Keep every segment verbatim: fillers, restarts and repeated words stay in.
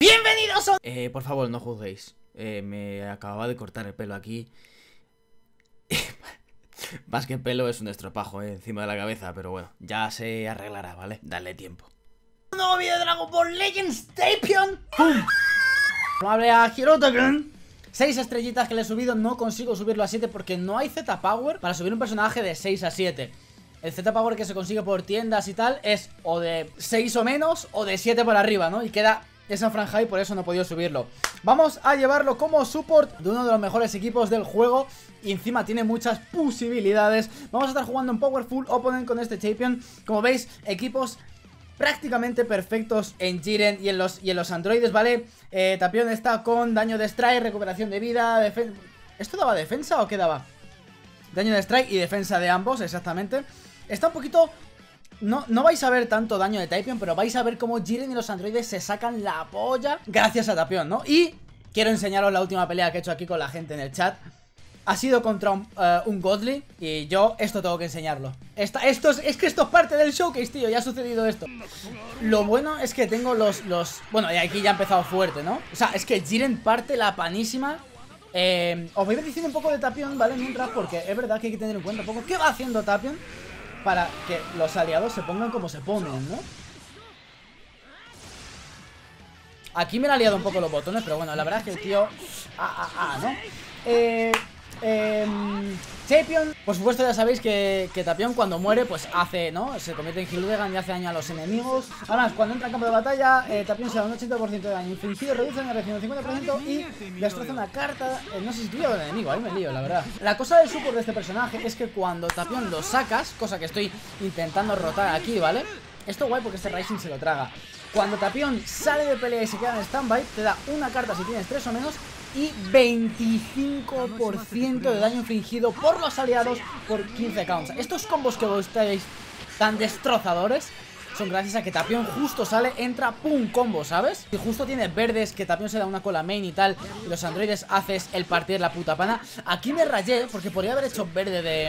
¡Bienvenidos a... Eh, por favor, no juzguéis. Eh, me acababa de cortar el pelo aquí. Más que pelo es un estropajo, eh, encima de la cabeza. Pero bueno, ya se arreglará, ¿vale? Dale tiempo. Un nuevo vídeo de Dragon Ball Legends Tapion. ¡Pum! Amable a Hiroto-kun. seis estrellitas que le he subido. No consigo subirlo a siete porque no hay Z-Power para subir un personaje de seis a siete. El Z-Power que se consigue por tiendas y tal es o de seis o menos o de siete para arriba, ¿no? Y queda esa franja y por eso no he podido subirlo. Vamos a llevarlo como support de uno de los mejores equipos del juego. Y encima tiene muchas posibilidades. Vamos a estar jugando en Powerful Opponent con este Tapion. Como veis, equipos prácticamente perfectos en Jiren y en los, y en los androides, ¿vale? Eh, Tapion está con daño de strike, recuperación de vida, defensa... ¿Esto daba defensa o qué daba? Daño de strike y defensa de ambos, exactamente. Está un poquito... No, no vais a ver tanto daño de Tapion, pero vais a ver cómo Jiren y los androides se sacan la polla gracias a Tapion, ¿no? Y quiero enseñaros la última pelea que he hecho aquí con la gente en el chat. Ha sido contra un, uh, un Godly. Y yo esto tengo que enseñarlo. Esta, esto es, es que esto es parte del showcase, tío. Ya ha sucedido esto. Lo bueno es que tengo los... los bueno, y aquí ya ha empezado fuerte, ¿no? O sea, es que Jiren parte la panísima. eh, Os voy a decir un poco de Tapion, ¿vale? Mientras, porque es verdad que hay que tener en cuenta un poco qué va haciendo Tapion para que los aliados se pongan como se ponen, ¿no? Aquí me han liado un poco los botones, pero bueno, la verdad es que el tío... Ah, ah, ah, ¿no? Eh... Eh, Tapion, por supuesto ya sabéis que, que Tapion cuando muere pues hace, ¿no? Se convierte en Hirudegan y hace daño a los enemigos. Además, cuando entra en campo de batalla, eh, Tapion se da un ochenta por ciento de daño infligido, reduce la reacción un cincuenta por ciento y destroza una carta. eh, No sé si tuyo o el enemigo, ahí me lío, la verdad. La cosa del support de este personaje es que cuando Tapion lo sacas, cosa que estoy intentando rotar aquí, ¿vale? Esto guay porque este Rising se lo traga. Cuando Tapion sale de pelea y se queda en standby, te da una carta si tienes tres o menos y veinticinco por ciento de daño infligido por los aliados por quince counts. Estos combos que vos estáis tan destrozadores son gracias a que Tapion justo sale, entra, pum, combo, ¿sabes? Y justo tiene verdes, que Tapion se da una cola main y tal, y los androides haces el partir la puta pana. Aquí me rayé porque podría haber hecho verde de...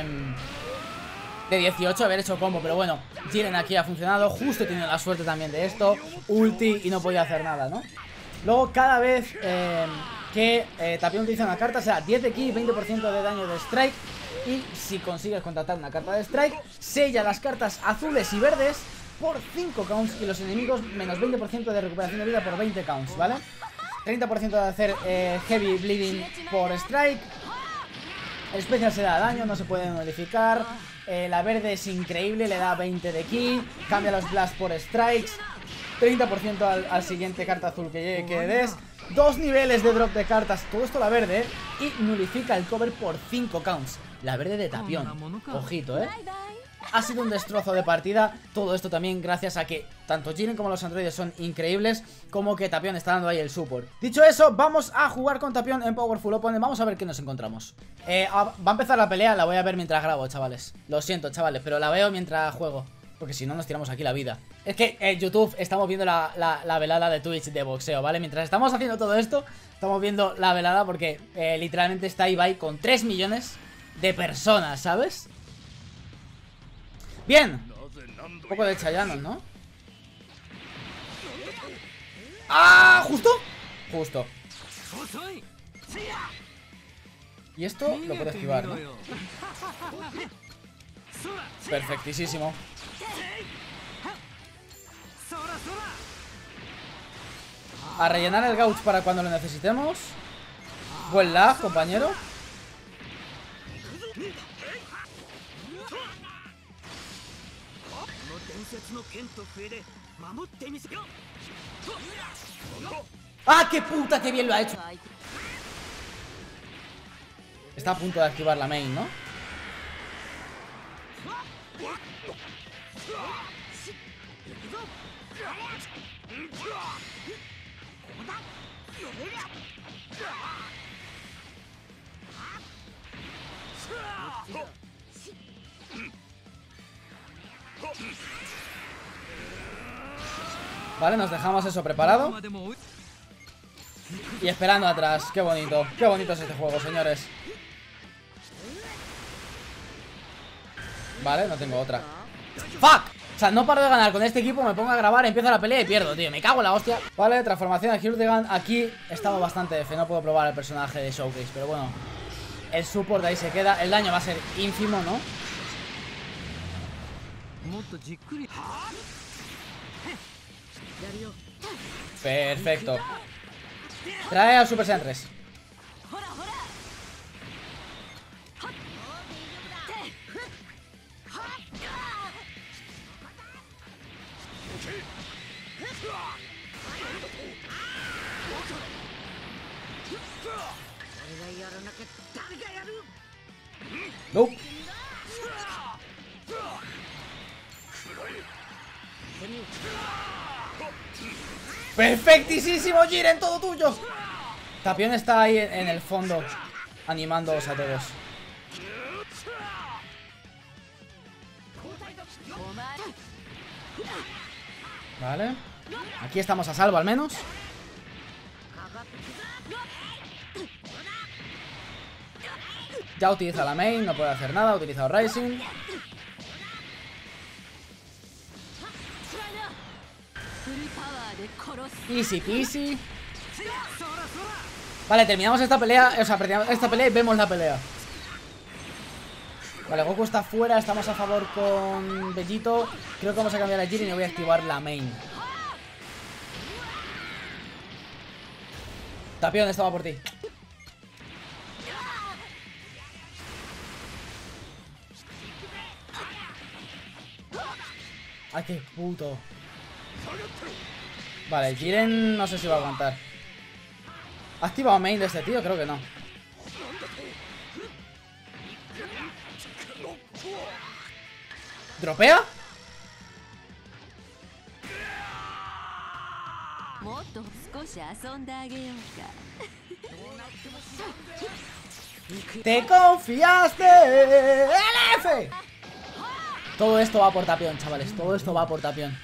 de dieciocho, haber hecho combo, pero bueno, Jiren aquí ha funcionado, justo tiene la suerte también de esto, ulti y no podía hacer nada, ¿no? Luego cada vez eh, que eh, Tapion utiliza una carta será diez de ki, veinte por ciento de daño de strike. Y si consigues contratar una carta de strike, sella las cartas azules y verdes por cinco counts y los enemigos menos veinte por ciento de recuperación de vida por veinte counts, ¿vale? treinta por ciento de hacer eh, heavy bleeding por strike. El especial se da daño, no se puede modificar. eh, La verde es increíble, le da veinte de ki. Cambia los blast por strikes. treinta por ciento al, al siguiente carta azul que, que des. Dos niveles de drop de cartas, todo esto la verde. Y nulifica el cover por cinco counts. La verde de Tapion, ojito, eh. Ha sido un destrozo de partida. Todo esto también gracias a que tanto Jiren como los androides son increíbles, como que Tapion está dando ahí el support. Dicho eso, vamos a jugar con Tapion en Powerful Opponent. Vamos a ver qué nos encontramos. eh, Va a empezar la pelea, la voy a ver mientras grabo, chavales. Lo siento, chavales, pero la veo mientras juego, porque si no nos tiramos aquí la vida. Es que en YouTube estamos viendo la, la, la velada de Twitch de boxeo, ¿vale? Mientras estamos haciendo todo esto, estamos viendo la velada porque eh, literalmente está Ibai con tres millones de personas, ¿sabes? Bien. Un poco de Chayanne, ¿no? ¡Ah! ¿Justo? Justo. Y esto lo puedo esquivar, ¿no? Perfectísimo. A rellenar el gauch para cuando lo necesitemos. Buen lag, compañero. ¡Ah, qué puta! ¡Qué bien lo ha hecho! Está a punto de activar la main, ¿no? Vale, nos dejamos eso preparado y esperando atrás. Qué bonito, qué bonito es este juego, señores. Vale, no tengo otra. ¡Fuck! O sea, no paro de ganar con este equipo, me pongo a grabar, empiezo la pelea y pierdo, tío. Me cago en la hostia. Vale, transformación de Hurdigan. Aquí estaba bastante F, no puedo probar el personaje de Showcase, pero bueno. El support ahí se queda. El daño va a ser ínfimo, ¿no? Perfecto. Trae al Super Saiyan tres. No. Perfectísimo, Jiren, todo tuyo. Tapión está ahí en el fondo, animándoos a todos. Vale. Aquí estamos a salvo al menos. Ya utiliza la main, no puede hacer nada. Ha utilizado Rising. Easy peasy. Vale, terminamos esta pelea. O sea, terminamos esta pelea y vemos la pelea. Vale, Goku está fuera. Estamos a favor con Bellito. Creo que vamos a cambiar a Jiren y voy a activar la main. Tapión, estaba por ti. Ay, qué puto. Vale, Jiren no sé si va a aguantar. ¿Ha activado main de este tío? Creo que no. ¿Dropea? ¡Te confiaste! ¡El F! Todo esto va por Tapión, chavales. Todo esto va por Tapión.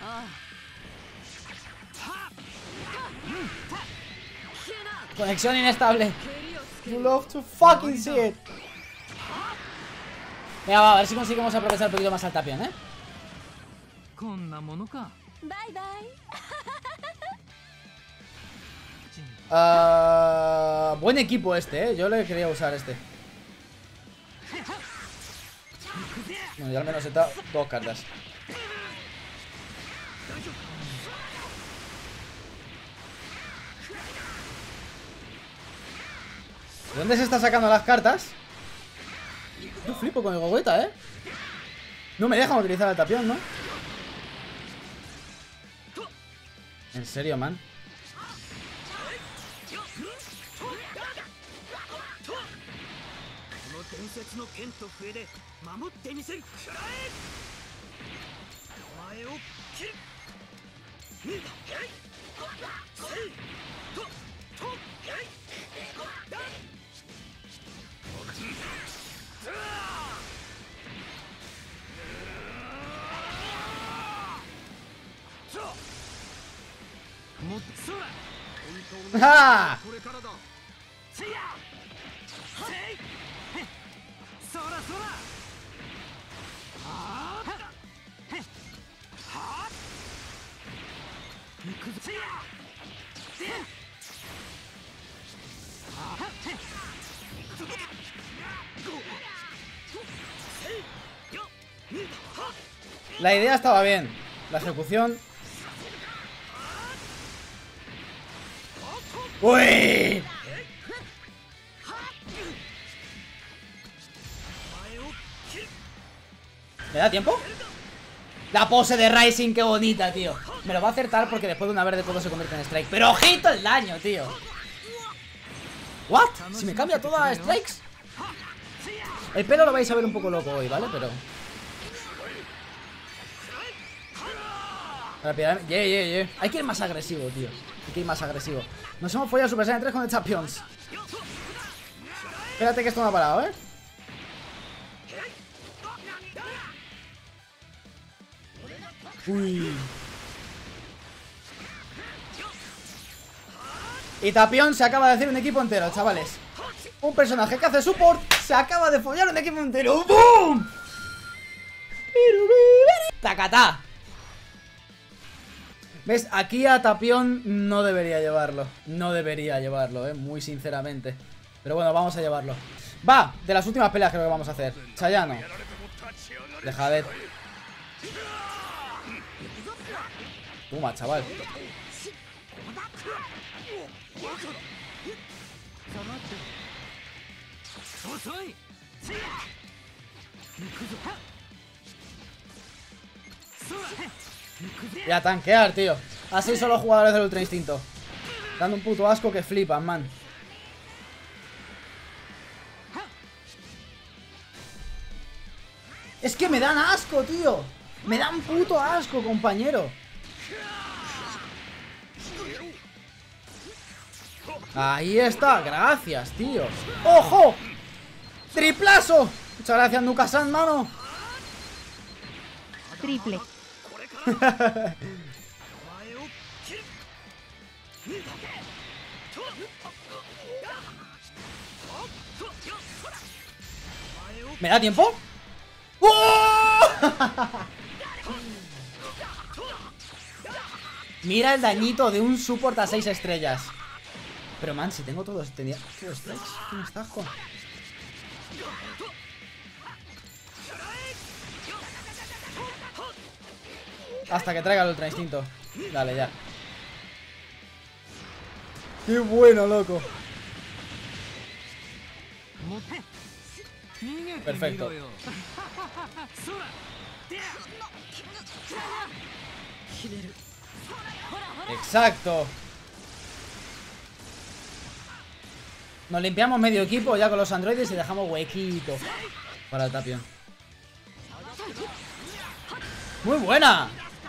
Conexión inestable. You love to fucking see it. Venga, va, a ver si conseguimos aprovechar un poquito más al Tapión, ¿eh? Uh, buen equipo este, ¿eh? Yo le quería usar este. Bueno, ya al menos he dado dos cartas. ¿De dónde se está sacando las cartas? Yo flipo con el Gogeta, ¿eh? No me dejan utilizar el Tapión, ¿no? En serio, man. ¡Ja! La idea estaba bien. La ejecución... ¡Uy! ¿Me da tiempo? La pose de Rising, qué bonita, tío. Me lo va a acertar porque después de una verde todo se convierte en Strike. Pero ojito el daño, tío. ¿What? Si me cambia todo a Strikes. El pelo lo vais a ver un poco loco hoy, ¿vale? Pero... Rápidamente. Yeah, yeah, yeah. Hay que ir más agresivo, tío. Hay que ir más agresivo. Nos hemos follado Super Saiyan tres con el Champions. Espérate que esto no ha parado, ¿eh? Uy. Y Tapión se acaba de hacer un equipo entero, chavales. Un personaje que hace support se acaba de follar un equipo entero. ¡Boom! ¡Tacatá! ¿Ves? Aquí a Tapión no debería llevarlo. No debería llevarlo, eh, muy sinceramente. Pero bueno, vamos a llevarlo. Va, de las últimas peleas creo que vamos a hacer. Chayano. Deja de... Toma, chaval. Y a tanquear, tío. Así son los jugadores del Ultra Instinto. Dando un puto asco que flipan, man. Es que me dan asco, tío. Me dan puto asco, compañero. Ahí está, gracias, tío. ¡Ojo! ¡Triplazo! Muchas gracias, Nuka-san, mano. Triple. ¿Me da tiempo? ¡Oh! Mira el dañito de un support a seis estrellas. Pero man, si tengo todos, tenía todos strikes. ¿Qué me estás con? Hasta que traiga el Ultra Instinto. Dale, ya. ¡Qué bueno, loco! Perfecto. Exacto. Nos limpiamos medio equipo ya con los androides y dejamos huequito para el Tapión. ¡Muy buena!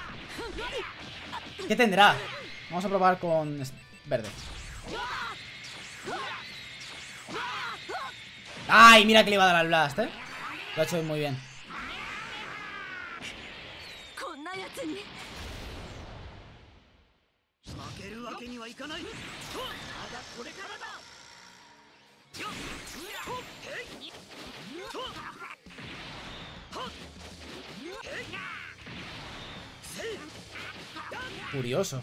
¿Qué tendrá? Vamos a probar con verde. ¡Ay! Mira que le iba a dar al blast, ¿eh? Lo ha hecho muy bien. Curioso.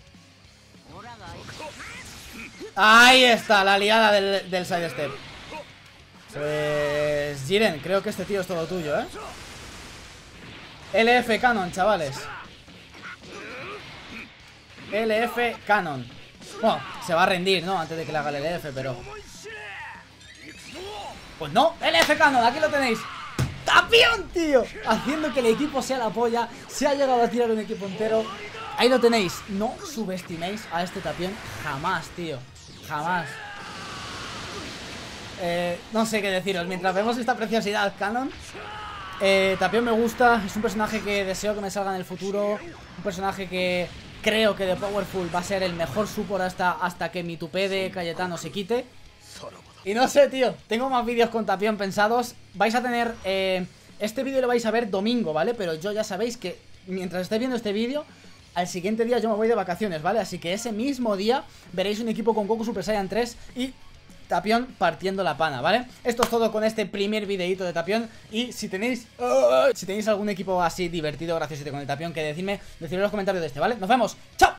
Ahí está, la liada del, del sidestep. Pues... Jiren, creo que este tío es todo tuyo, ¿eh? L F Canon, chavales. L F Canon. Bueno, se va a rendir, ¿no? Antes de que le haga el L F, pero... Pues no, L F Canon, aquí lo tenéis. ¡Tapión, tío! Haciendo que el equipo sea la polla. Se ha llegado a tirar un equipo entero. Ahí lo tenéis. No subestiméis a este Tapión jamás, tío. Jamás. Eh, no sé qué deciros. Mientras vemos esta preciosidad Canon, eh, Tapión me gusta. Es un personaje que deseo que me salga en el futuro. Un personaje que creo que de Powerful va a ser el mejor support hasta, hasta que mi tupé de Cayetano se quite. Y no sé, tío, tengo más vídeos con Tapión pensados. Vais a tener... Eh, este vídeo lo vais a ver domingo, ¿vale? Pero yo ya sabéis que mientras estéis viendo este vídeo, al siguiente día yo me voy de vacaciones, ¿vale? Así que ese mismo día veréis un equipo con Goku Super Saiyan tres y Tapión partiendo la pana, ¿vale? Esto es todo con este primer videito de Tapión. Y si tenéis... Uh, si tenéis algún equipo así divertido, graciosito con el Tapión, que decidme, decidme en los comentarios de este, ¿vale? Nos vemos, ¡chao!